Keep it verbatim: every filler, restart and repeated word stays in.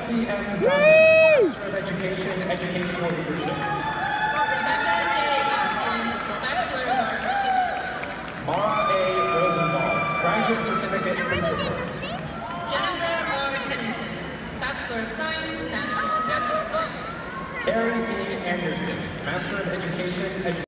C M Carmen, Master of Education, Educational Leadership. Mara A. Rosenthal, Graduate Certificate Principal. Jennifer R. Tennyson, Bachelor of Science, Natural Sciences. Carrie B. Anderson, Master of Education, Education.